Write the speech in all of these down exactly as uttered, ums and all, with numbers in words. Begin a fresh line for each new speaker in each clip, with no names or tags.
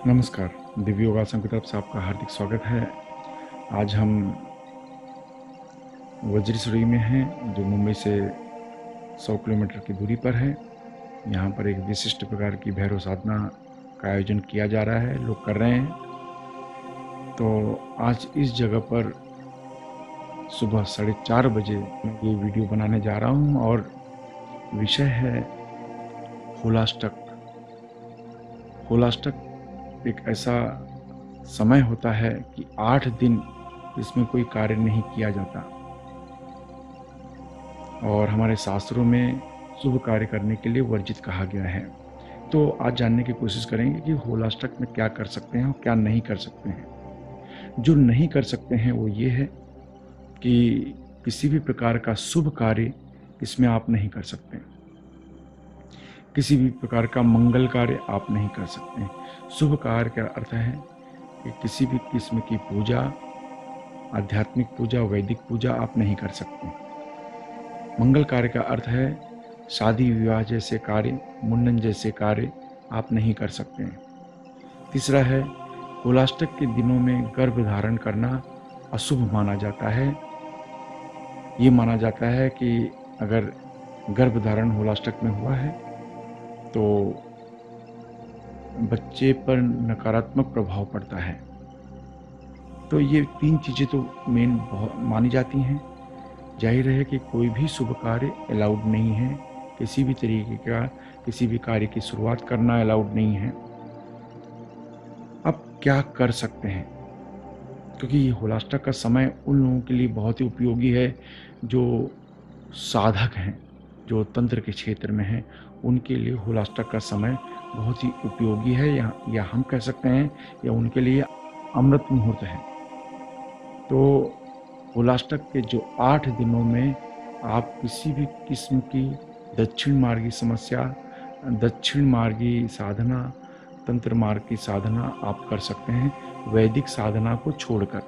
नमस्कार, दिव्य योगासन की तरफ से आपका हार्दिक स्वागत है। आज हम वज्रेश्वरी में हैं, जो मुंबई से सौ किलोमीटर की दूरी पर है। यहाँ पर एक विशिष्ट प्रकार की भैरव साधना का आयोजन किया जा रहा है, लोग कर रहे हैं। तो आज इस जगह पर सुबह साढ़े चार बजे मैं ये वीडियो बनाने जा रहा हूँ और विषय है होलाष्टक। होलाष्टक एक ऐसा समय होता है कि आठ दिन इसमें कोई कार्य नहीं किया जाता और हमारे शास्त्रों में शुभ कार्य करने के लिए वर्जित कहा गया है। तो आज जानने की कोशिश करेंगे कि होलाष्टक में क्या कर सकते हैं और क्या नहीं कर सकते हैं। जो नहीं कर सकते हैं वो ये है कि किसी भी प्रकार का शुभ कार्य इसमें आप नहीं कर सकते, किसी भी प्रकार का मंगल कार्य आप नहीं कर सकते। शुभ कार्य का अर्थ है कि किसी भी किस्म की पूजा, आध्यात्मिक पूजा, वैदिक पूजा आप नहीं कर सकते। मंगल कार्य का अर्थ है शादी विवाह जैसे कार्य, मुंडन जैसे कार्य आप नहीं कर सकते हैं। तीसरा है होलाष्टक के दिनों में गर्भ धारण करना अशुभ माना जाता है। ये माना जाता है कि अगर गर्भ धारण होलाष्टक में हुआ है तो बच्चे पर नकारात्मक प्रभाव पड़ता है। तो ये तीन चीज़ें तो मेन बहुत मानी जाती हैं। जाहिर है कि कोई भी शुभ कार्य अलाउड नहीं है, किसी भी तरीके का किसी भी कार्य की शुरुआत करना अलाउड नहीं है। अब क्या कर सकते हैं, क्योंकि ये होलाष्टक का समय उन लोगों के लिए बहुत ही उपयोगी है जो साधक हैं, जो तंत्र के क्षेत्र में हैं। उनके लिए होलाष्टक का समय बहुत ही उपयोगी है, या, या हम कह सकते हैं या उनके लिए अमृत मुहूर्त है। तो होलाष्टक के जो आठ दिनों में आप किसी भी किस्म की दक्षिण मार्गी समस्या, दक्षिण मार्गी साधना, तंत्र मार्ग की साधना आप कर सकते हैं, वैदिक साधना को छोड़कर।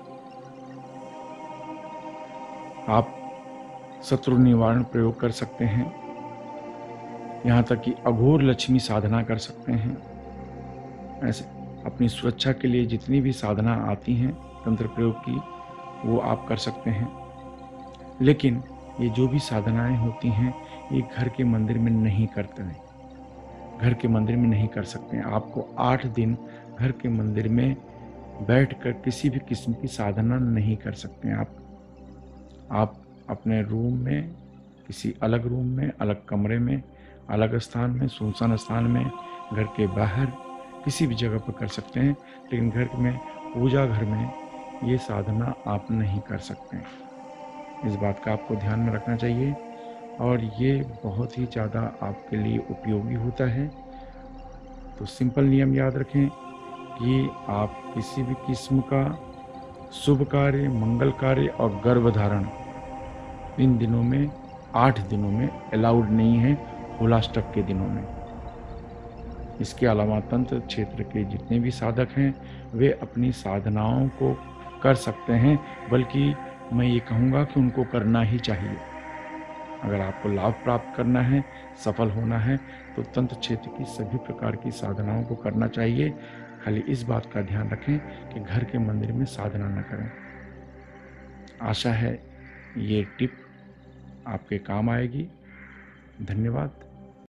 आप शत्रु निवारण प्रयोग कर सकते हैं, यहाँ तक कि अघोर लक्ष्मी साधना कर सकते हैं। ऐसे अपनी सुरक्षा के लिए जितनी भी साधना आती हैं तंत्र प्रयोग की, वो आप कर सकते हैं। लेकिन ये जो भी साधनाएं होती हैं ये घर के मंदिर में नहीं करते हैं, घर के मंदिर में नहीं कर सकते हैं। आपको आठ दिन घर के मंदिर में बैठकर किसी भी किस्म की साधना नहीं कर सकते हैं। आप आप अपने रूम में, किसी अलग रूम में, अलग कमरे में, अलग स्थान में, सुनसान स्थान में, घर के बाहर किसी भी जगह पर कर सकते हैं, लेकिन घर में, पूजा घर में ये साधना आप नहीं कर सकते हैं। इस बात का आपको ध्यान में रखना चाहिए और ये बहुत ही ज़्यादा आपके लिए उपयोगी होता है। तो सिंपल नियम याद रखें कि आप किसी भी किस्म का शुभ कार्य, मंगल कार्य और गर्भधारण इन दिनों में, आठ दिनों में अलाउड नहीं है, होलाष्टक के दिनों में। इसके अलावा तंत्र क्षेत्र के जितने भी साधक हैं वे अपनी साधनाओं को कर सकते हैं, बल्कि मैं ये कहूँगा कि उनको करना ही चाहिए। अगर आपको लाभ प्राप्त करना है, सफल होना है, तो तंत्र क्षेत्र की सभी प्रकार की साधनाओं को करना चाहिए। खाली इस बात का ध्यान रखें कि घर के मंदिर में साधना न करें। आशा है ये टिप आपके काम आएगी। धन्यवाद।